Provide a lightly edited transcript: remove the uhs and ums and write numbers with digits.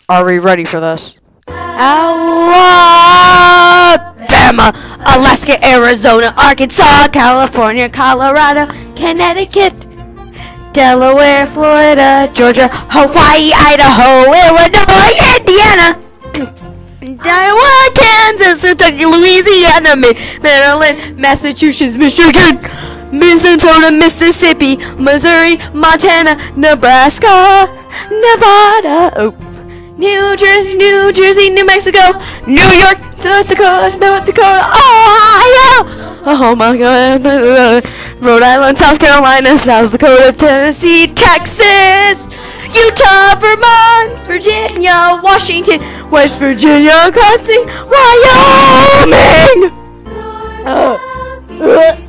Are we ready for this? Alabama, Alaska, Arizona, Arkansas, California, Colorado, Connecticut, Delaware, Florida, Georgia, Hawaii, Idaho, Illinois, Indiana, Iowa, Kansas, Kentucky, Louisiana, Maryland, Massachusetts, Michigan, Minnesota, Mississippi, Missouri, Montana, Nebraska, Nevada, New Jersey, New Mexico, New York, North Dakota, Ohio, oh my God, Rhode Island, South Carolina, South Dakota, Tennessee, Texas, Utah, Vermont, Virginia, Washington, West Virginia, Wisconsin, Wyoming.